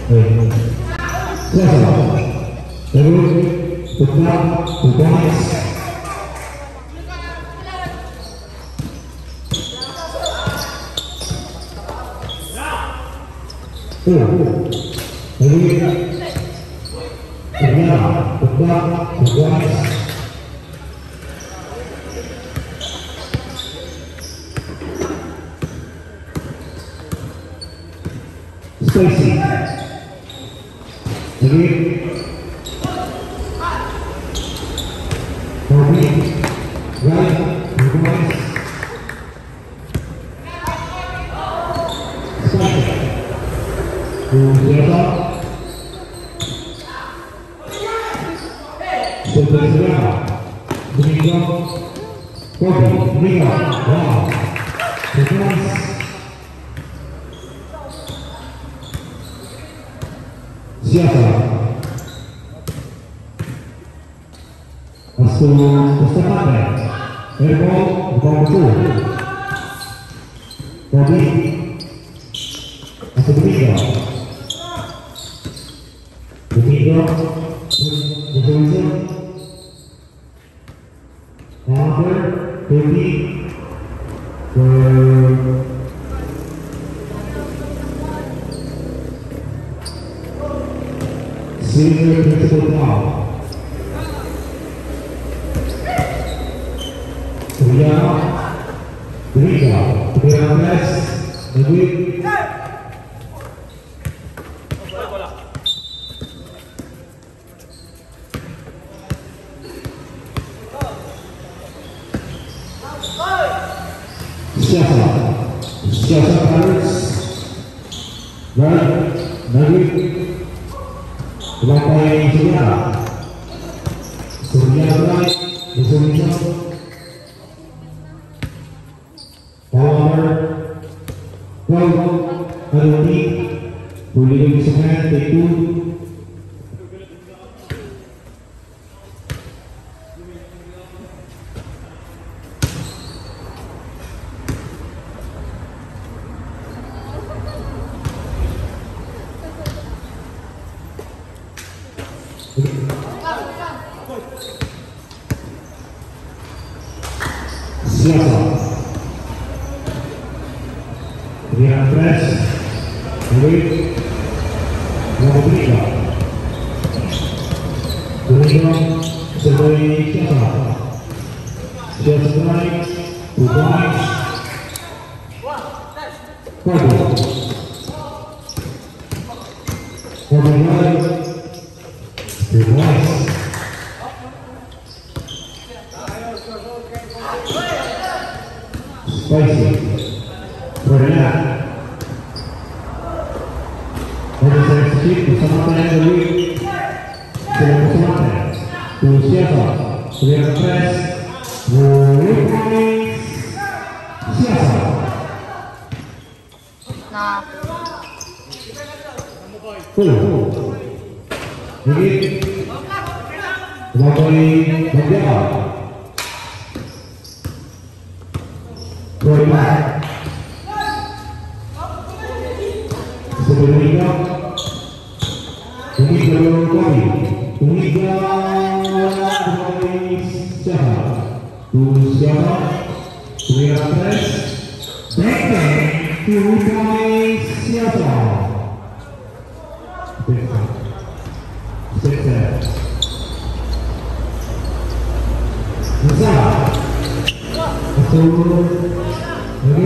Stacy. Jadi Bobby right Gomez Stacy Julieta Sebenarnya Domingo Bobby Domingo wow Gomez siapa? Mustafa airball ball betul. Bobby masuk Domingo. Domingo Domingo Oliver Bobby senior principal foul. Suriano, Domingo, Fernandez, Naguib. Siapa harus, right, Naguib. Melampaui Surya right, Surya power, Aruni, boleh disesuaikan itu. Siapa? Rian Press, Luis, Domingo, Domingo sebagai siapa? Siapa strike, Ubay, Kobo, Ubay, Spicy, Korea, ada sedikit bersama saya dulu, sudah bersama tuh siapa? Sudah press, siapa? Nah, ini mengakui bagaimana? Sebelumnya, ini belum kami. Tumiga siapa? Siapa? Tumiga press. Beke. Tumiga siapa? Bisa. Ini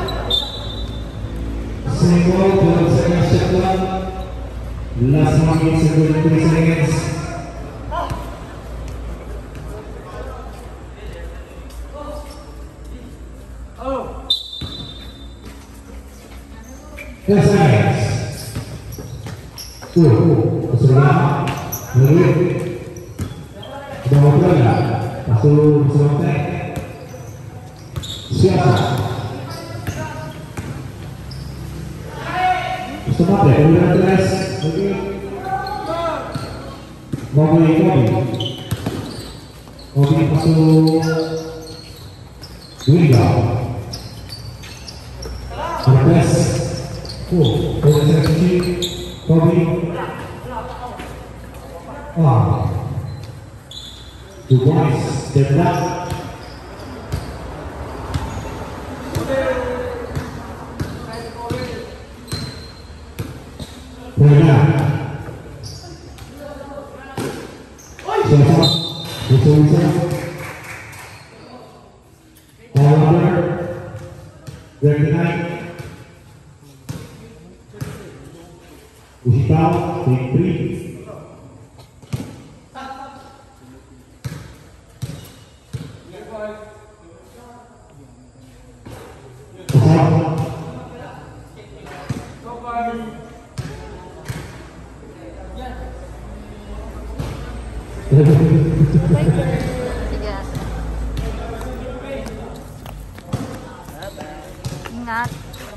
single dalam second shot last minute 73 seconds. Kesenes keseluruhan menurut bawah bola masuk selesai siapa? Sempat ya, kemudian terus Mobi masuk Domingo Marquez kemudian seleksi Bobby. Oh. 2 points. Step back. Ingat.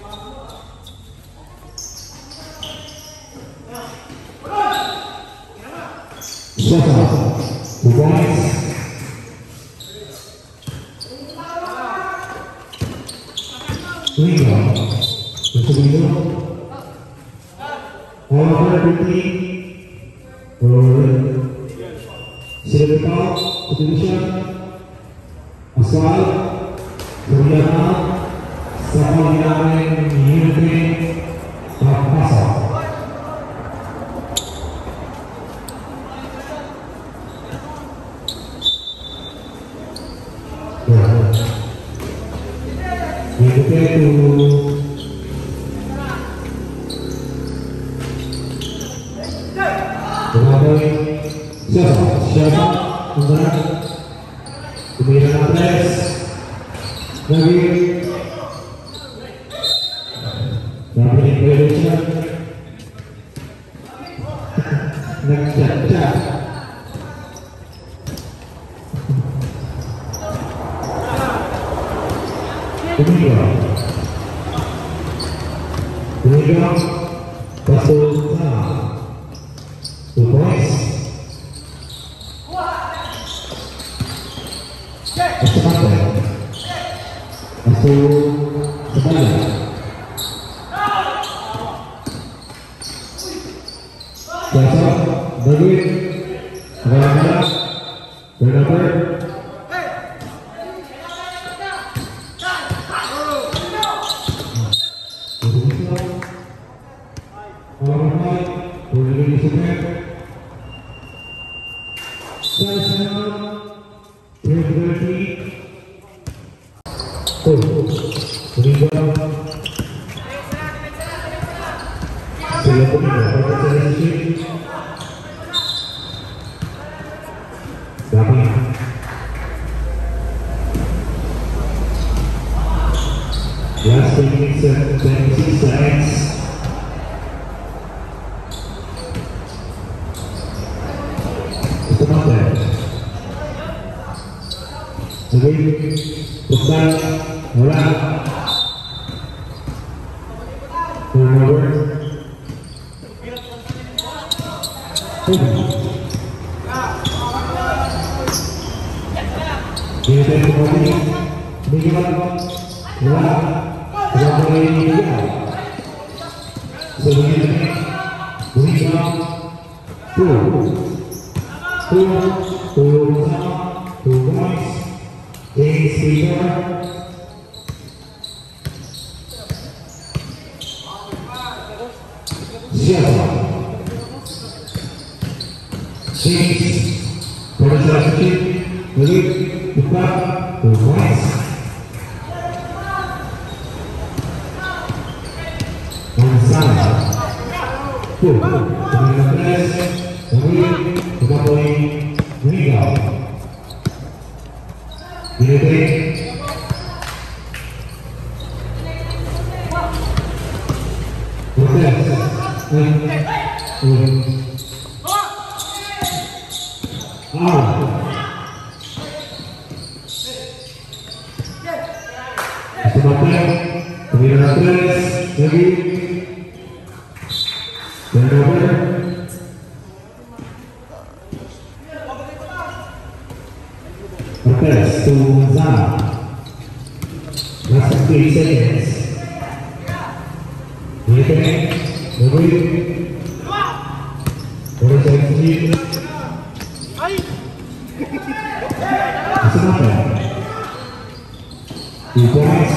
Last 10 minutes and 26 seconds. It's about that. Again, Ustaz, Moran, turnover. Ini saya kembali, Miguel, Moran. Last 3 seconds. Boleh saya sendiri. Kenapa? 2 points.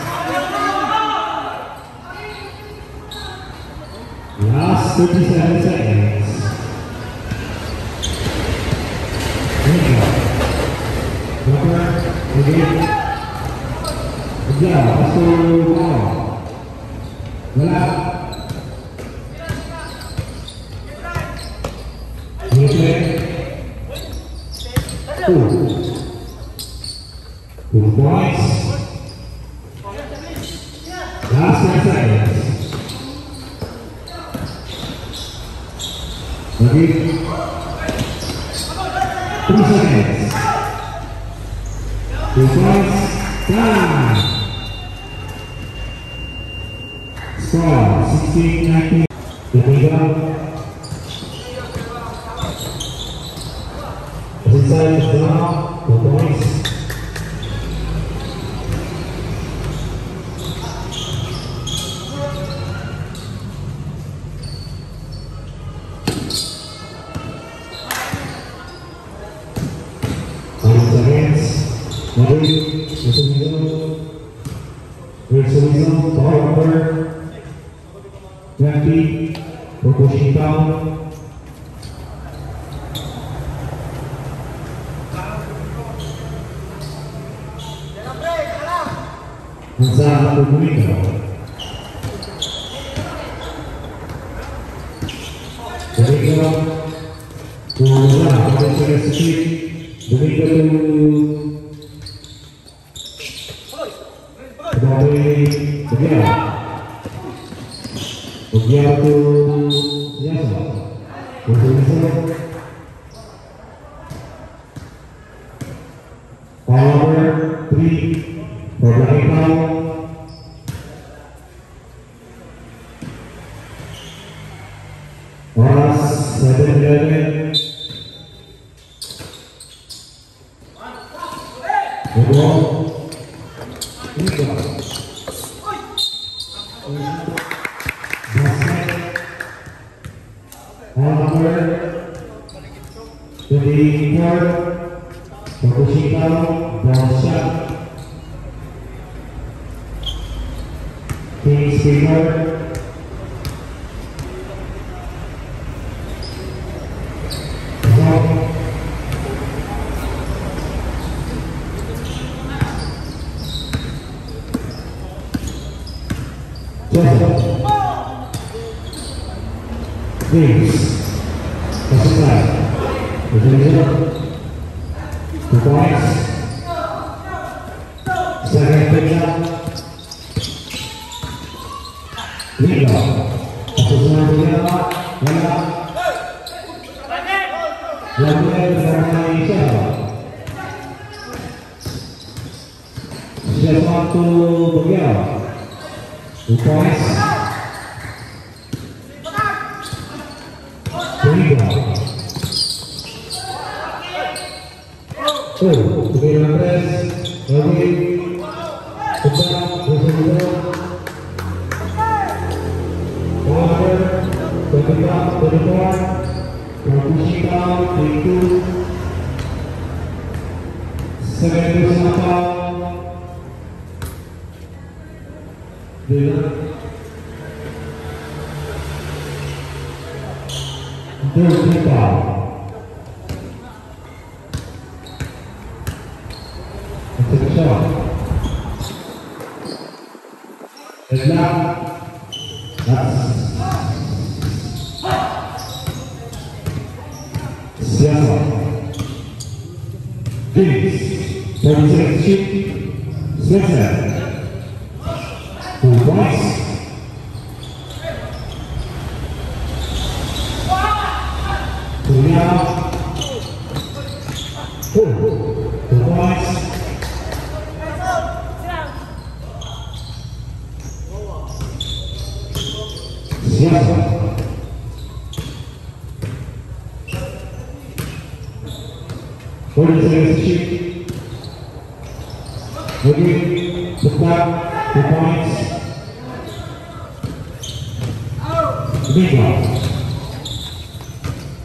Last 37 seconds. Blocker, again. Kejar, masuk bawah. Gelap. Two points. Last 10 seconds. Lagi 3 seconds. 2 points. Time. Score 16-19. Tinggal. Inside the draw, 2 points. Resolution ball number 20 for pushing down. Hansa Pumulika. Pumulika to Pumulika to Begitu biasa. Power 3 for blocking foul. Oras 7-11.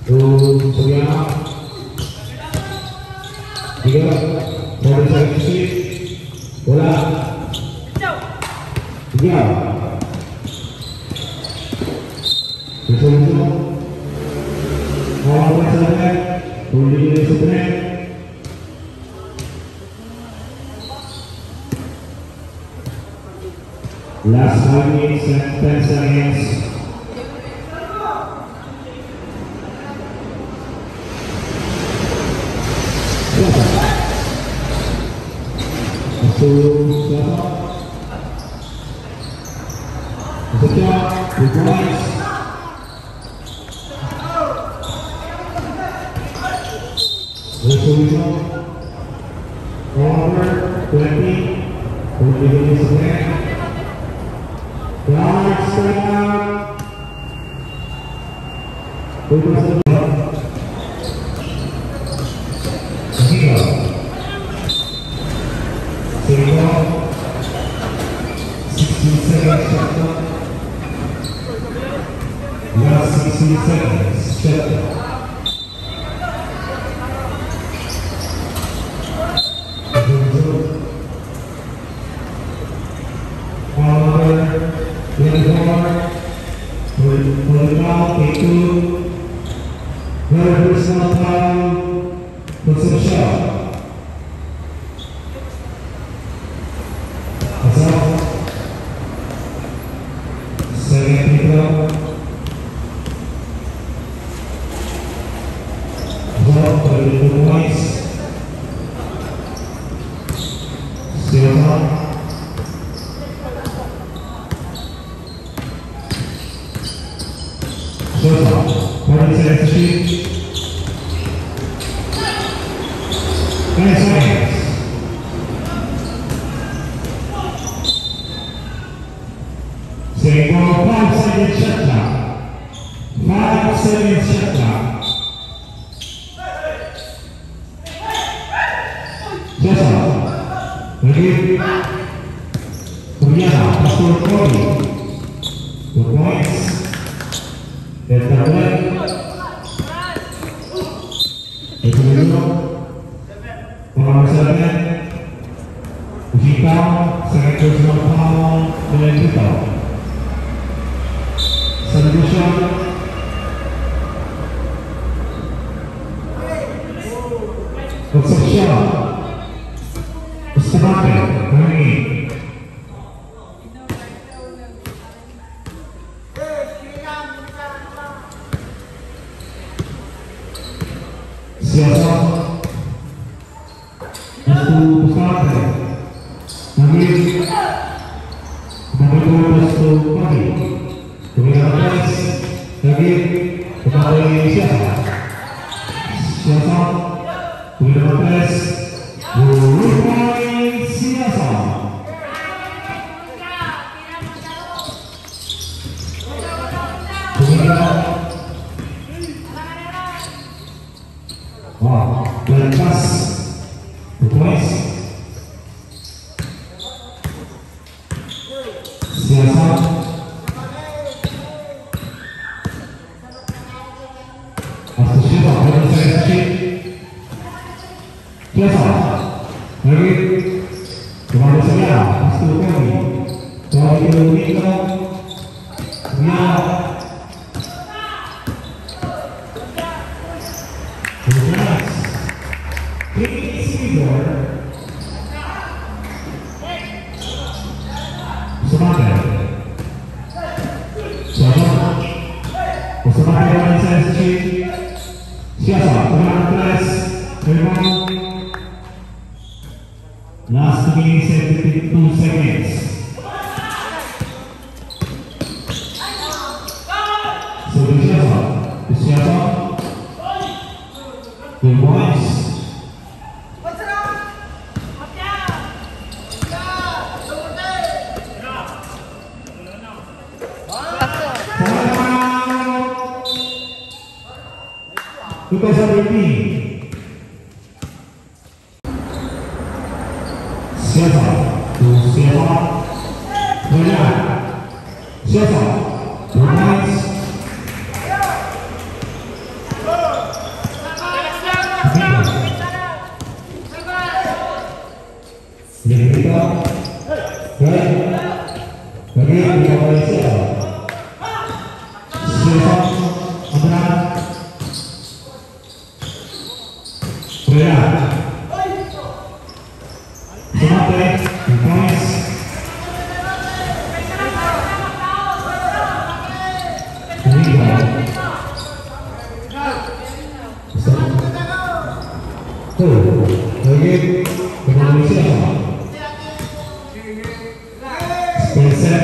Tuh Suryana 3 produksi bola 3 Betul-betul awal persaingan boleh sebenarnya last 5 minutes and 10 seconds. Last 72 seconds. So siapa? The boys. Because of the team. Siapa? Benar. Siapa? Boys. Silva, Andra, Pereira, Samate, Points, Domingo, lagi kembali siapa? Spencer,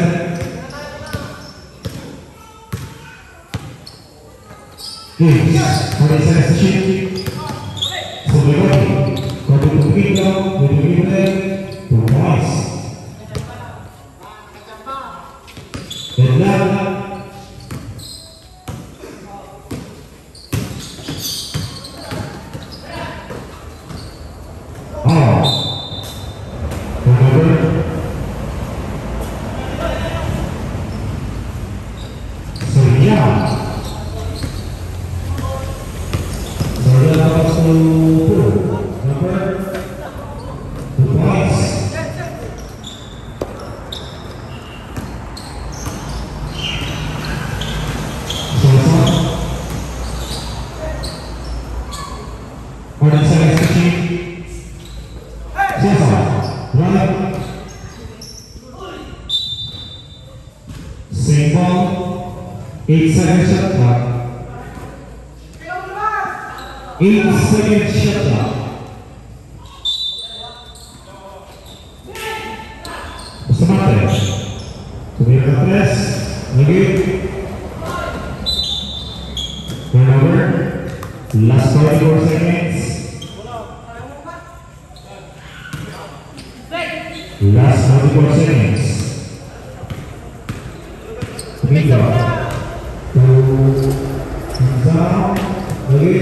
hari saya sih sebelum kopi Domingo, Points, dan Second shot clock. Samate. Turnover press. Lagi. Turnover. Last 44 seconds. Last 44 seconds. Domingo. Lagi.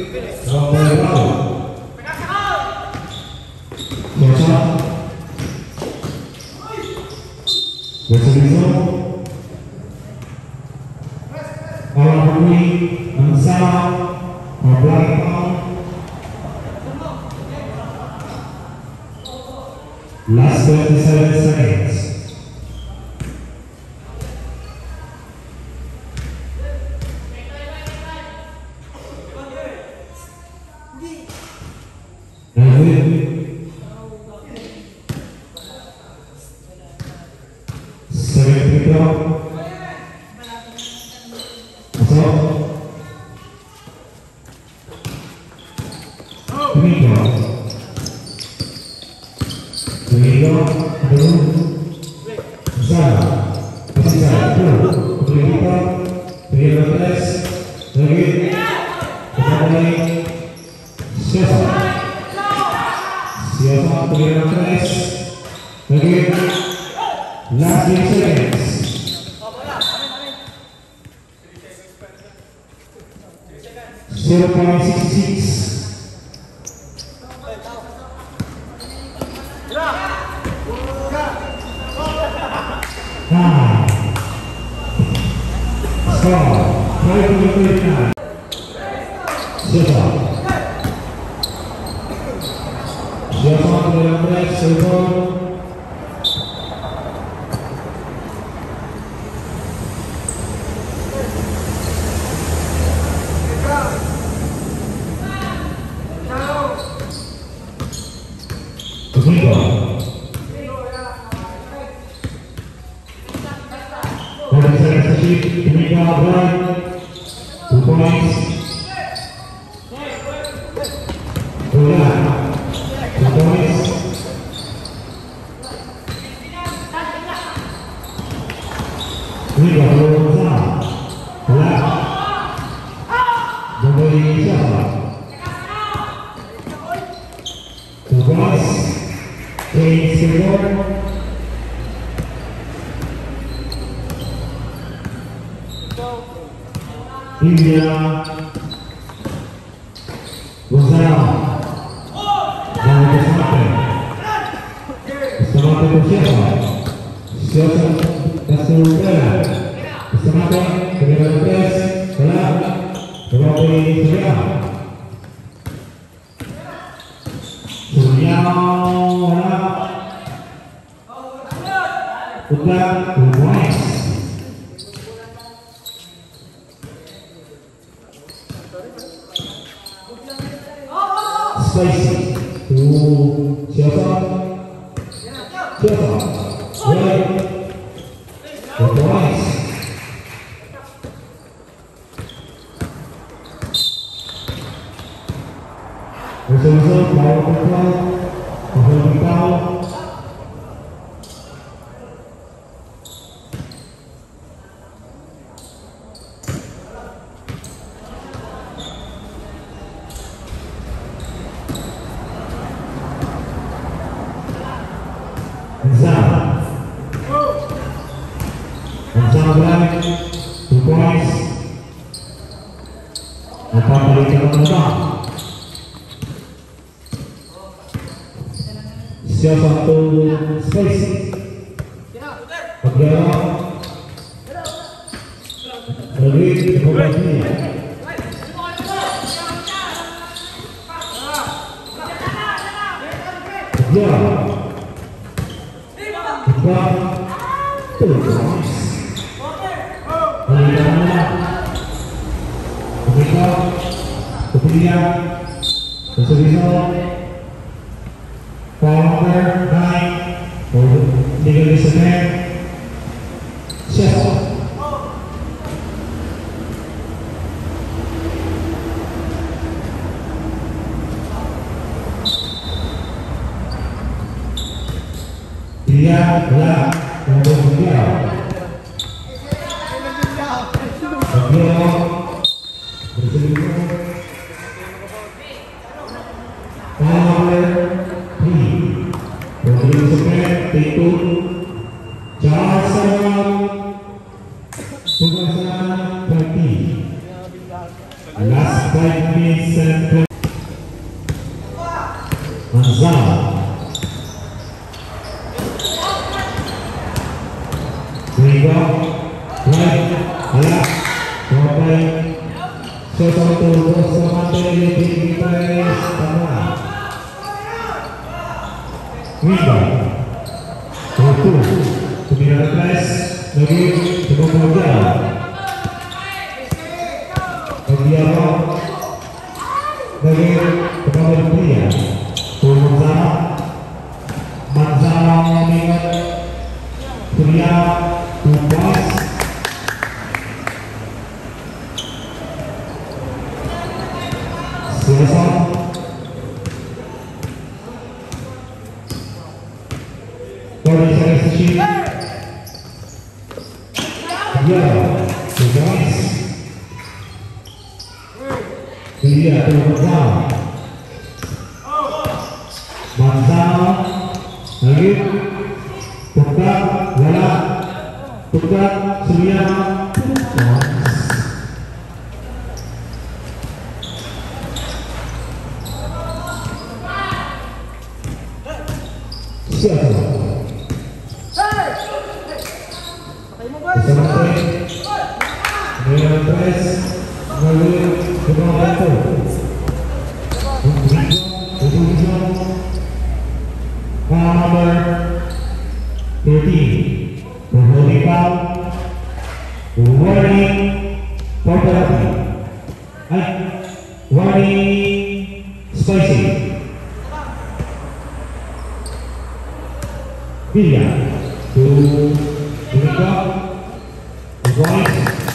Last 27 seconds. Last 10 seconds. .66. Score 5-39. Siapa? Siapa yang break? Siapa? India Gonzalo dan Samate itu siapa? Siapa Kasubela Samate dengan press bola Robi Surya Udah points Spicy to Chelsea. Right. The points. Result power control. Holding down. Black, 2 points. Apa balik ke belakang? Siapa satu space? Aguero. Lagi kembali. Aguero. Kemudian Resolution Power 9 tinggal di semen Chef dia adalah nomor 3 last 5 minutes and Manzal sehingga right alat sampai sesuatu bersama dari kita sama Winda itu 19 lagi cukup mudah Aguero dari kepada pria Manzala mengingat pria Tupas selesai kualifikasi Aguero Tupas dia Manzal lagi tukar bola tukar Surya siapa number 13 holding foul warning property warning spicy Villa to Dominica points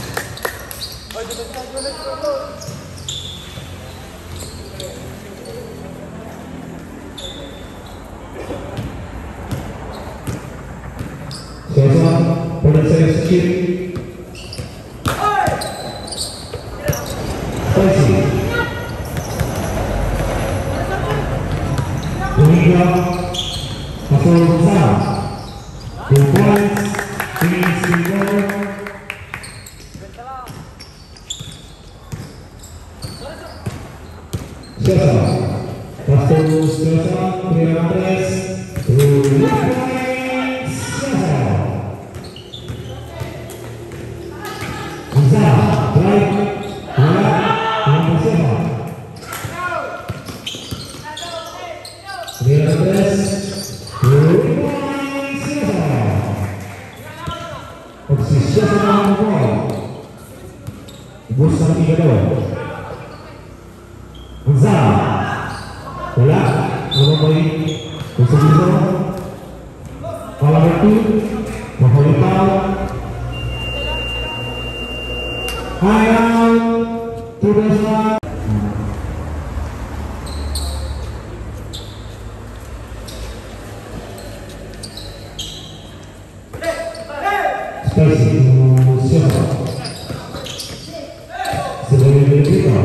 pada saya skip spicy Dominica pasal besar 2 points finish score siapa pasal selesai Priatres 2 points Bursa 3 Kalau itu Mahal Hayal Tudasa Spasi siapa? Sebagai berita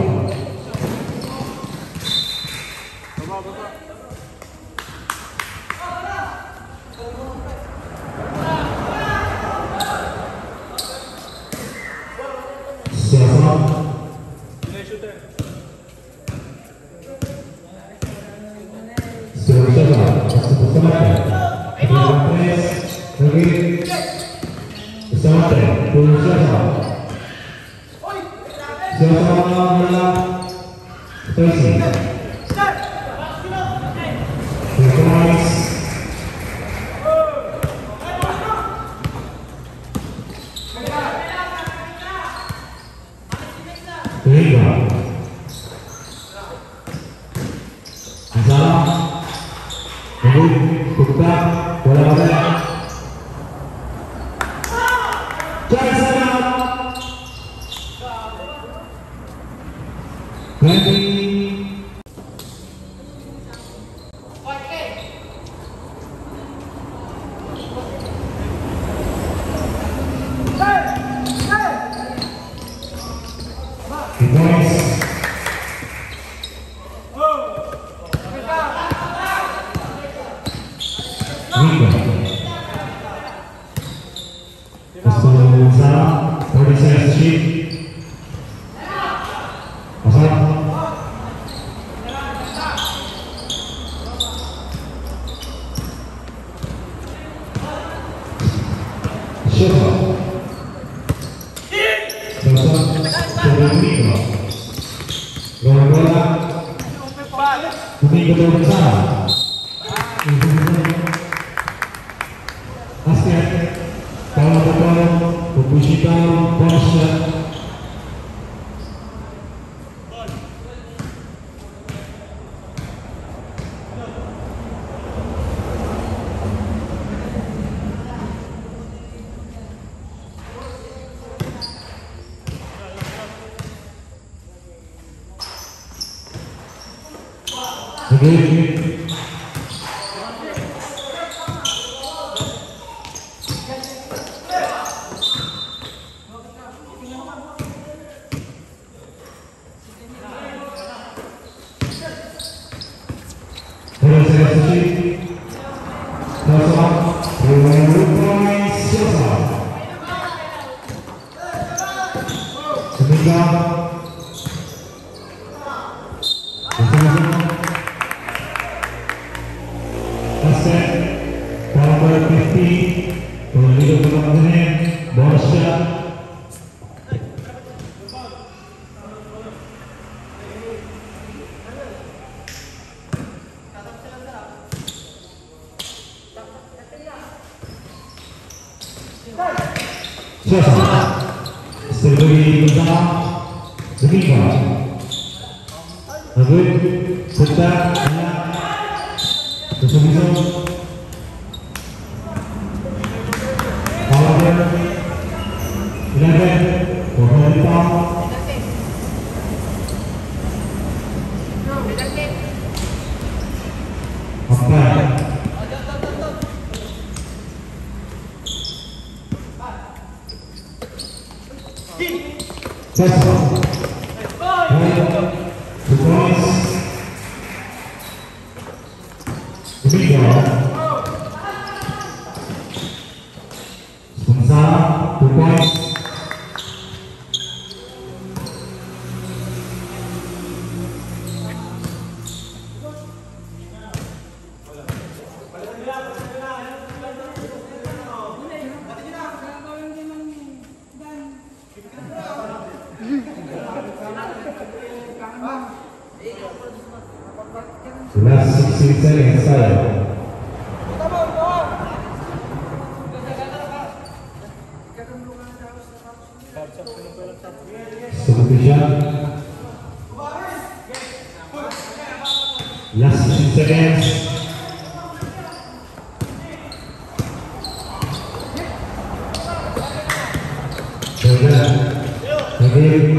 Last 16 seconds.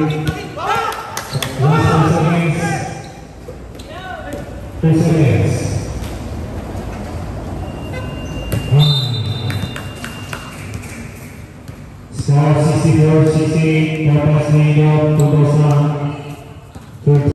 Last 2 seconds. Score 64-68, Papas Nido, 2000.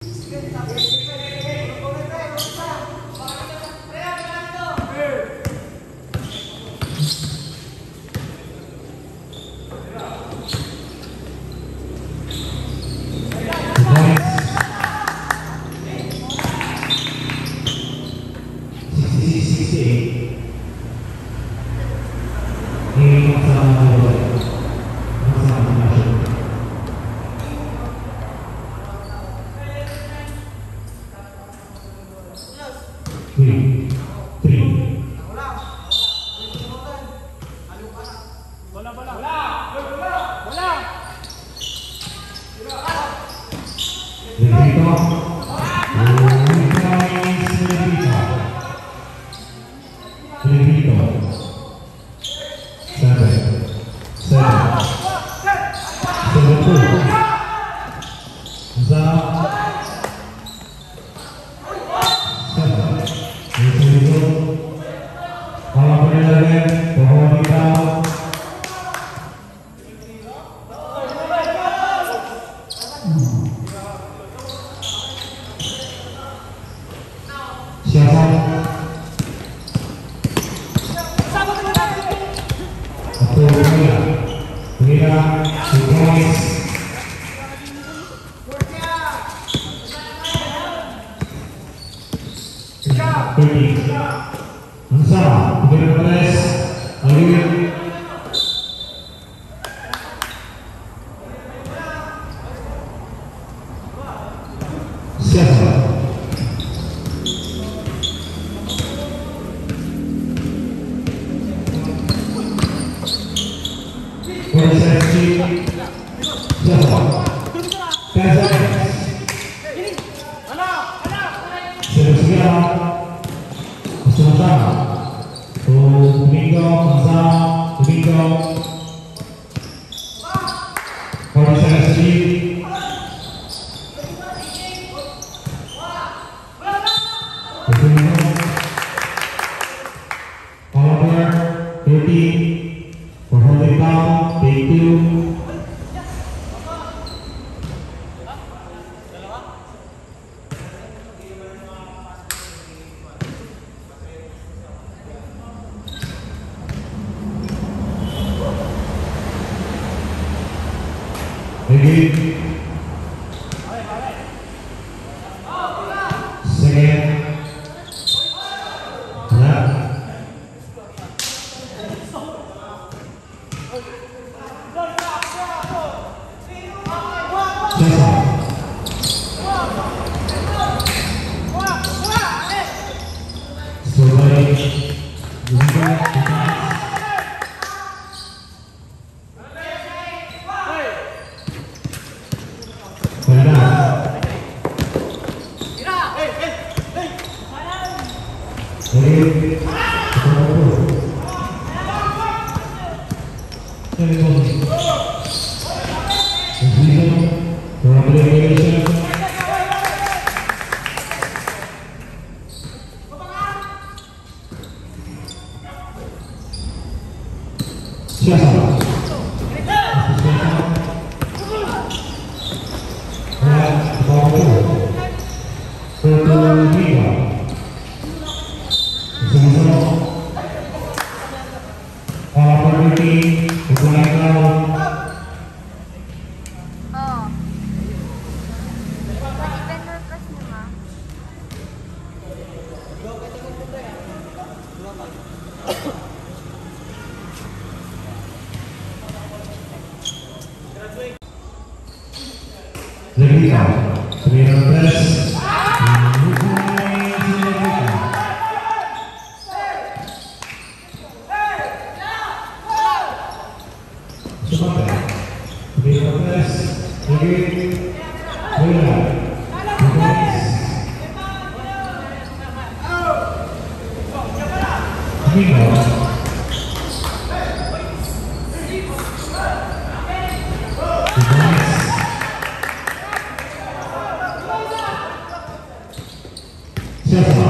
Siapa?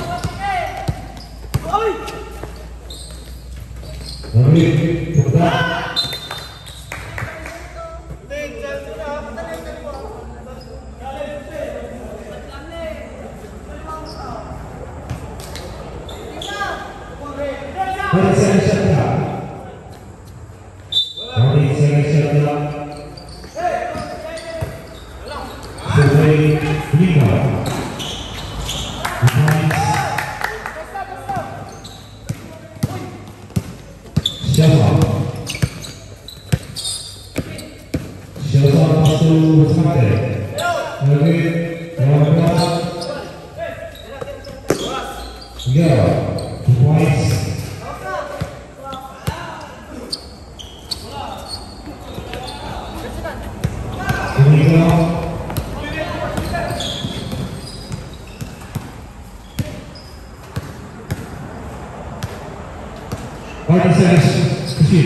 Tapi bukan. Hari saya serta. Sebagai lima. Siapa? Siapa masuk sampai? Lagi berapa? Ya, points. Pada saya kecil.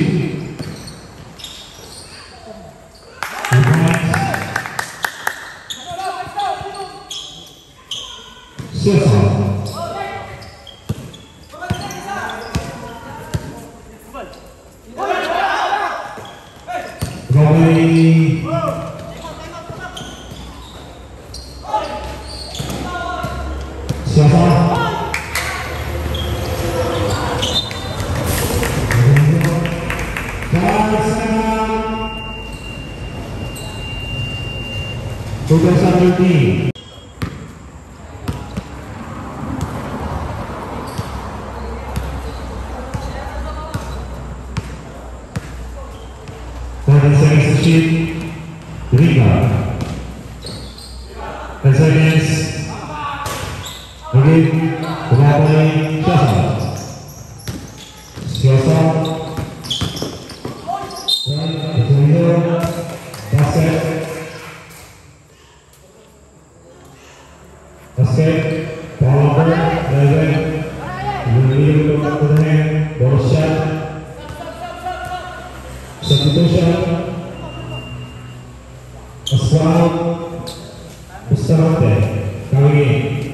Siapa? Tugas selanjutnya. Pada saya kecil. Riga. Residence. Lagi berapa siapa? Siapa? Dan itu basket. Basket. Power. Level. Lebih kurangnya borosnya. Substitution. Asal Ustadz kali ini.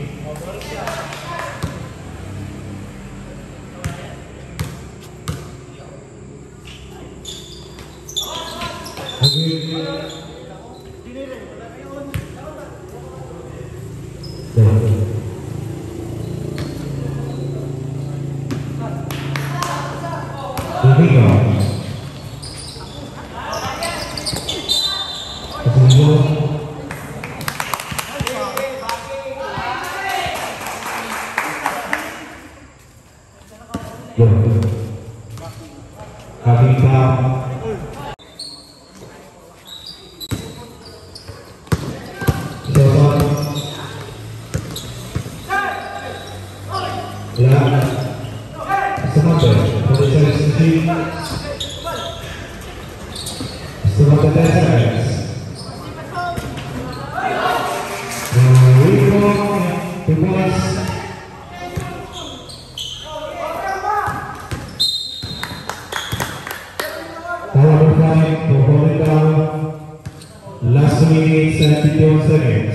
Last minute 72 seconds.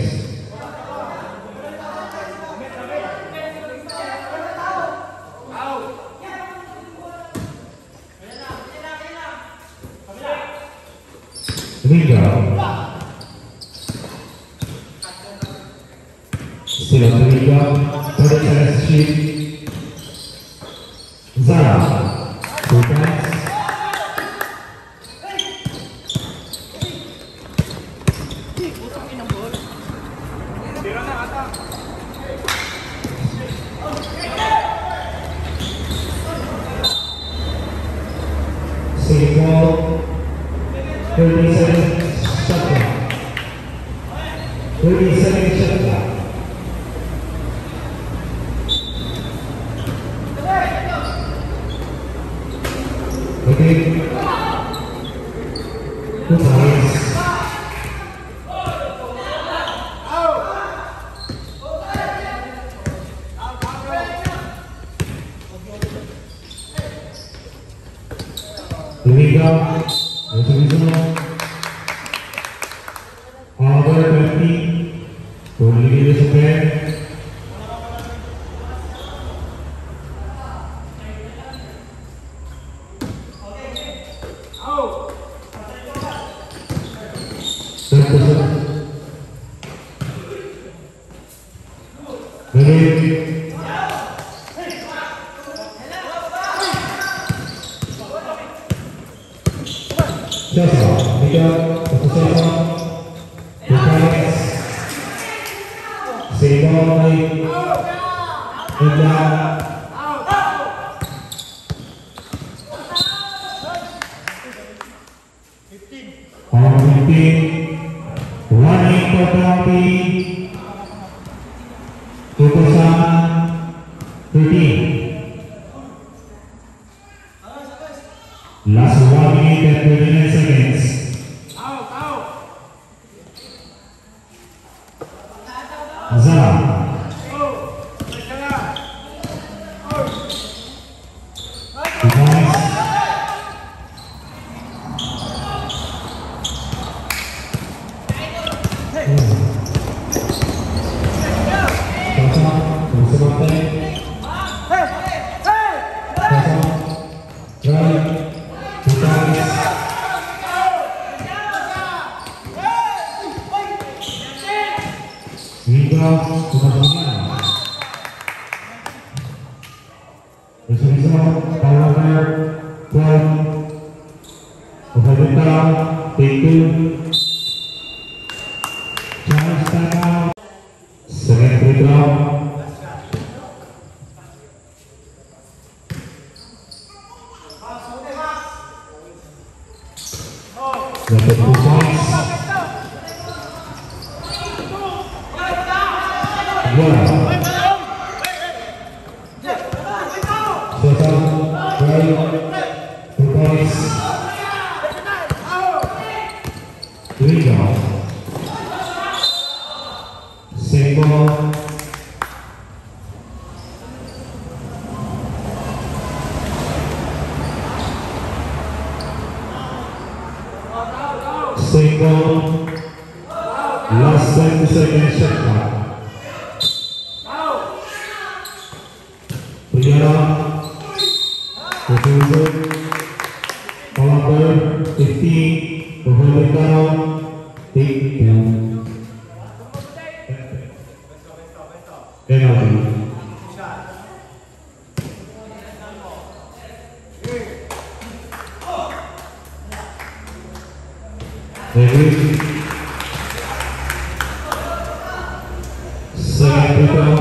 Riga. Still on Riga. Pada saya sheet. Zara. Bukan. Singapore 30 seconds shot clock. 30 seconds shot clock. Okay. 2 points. Riga, Order 20, Tony Elizabeth, Ready. Siapa? Tiga, satu siapa? Bukan. Sebab naik. Tiga. Warning tetapi keputusan 15. Last 1 minute and 29 seconds. Zara. Single, last 20 seconds shot clock. Priya, Professor, Columber, 15, Prohibita, take 2. Penalty. Ready. Second free throw.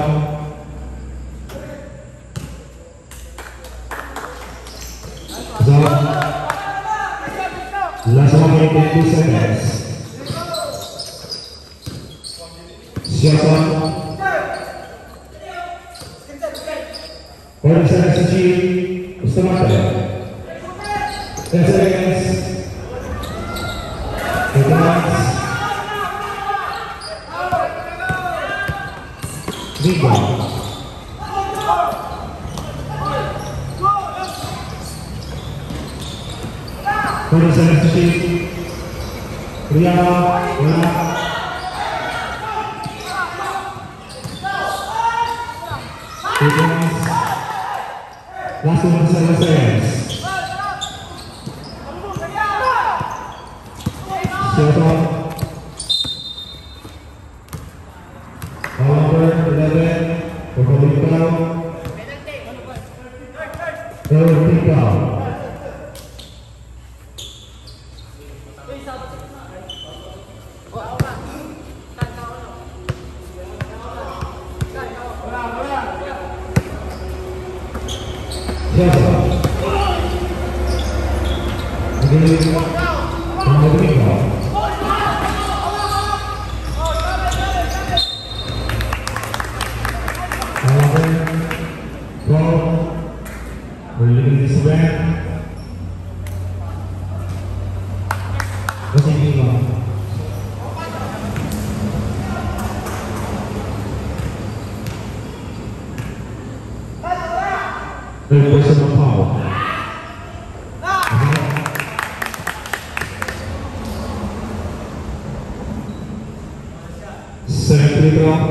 Zone. Last 1 minute and 2 seconds. Shot on. 40 seconds to cheat. Ustamata. 10 seconds. Liga. Pada saat ini, Priya, langsung selesai. Siapa? Personal foul. Second free throw.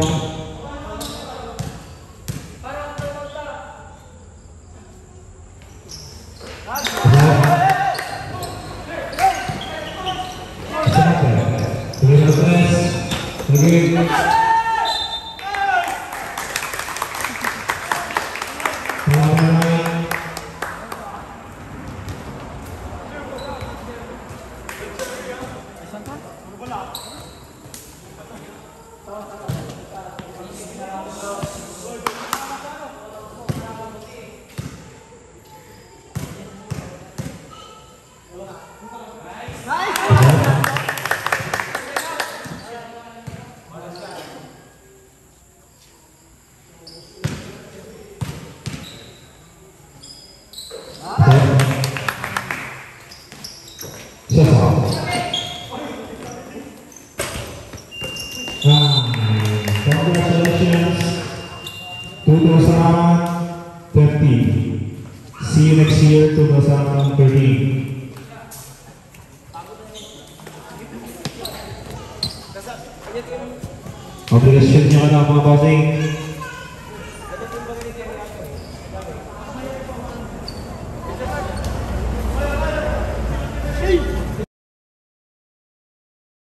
Congratulations, 2020. See you next year, 2030. Obligasyon niya ka na mga bossing.